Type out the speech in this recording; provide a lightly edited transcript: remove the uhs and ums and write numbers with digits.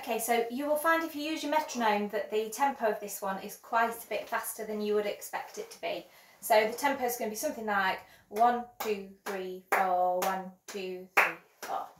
Okay, so you will find if you use your metronome that the tempo of this one is quite a bit faster than you would expect it to be. So the tempo is going to be something like 1, 2, 3, 4, 1, 2, 3, 4.